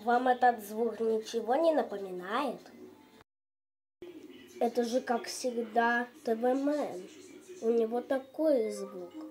Вам этот звук ничего не напоминает? Это же, как всегда, ТВ Мэн. У него такой звук.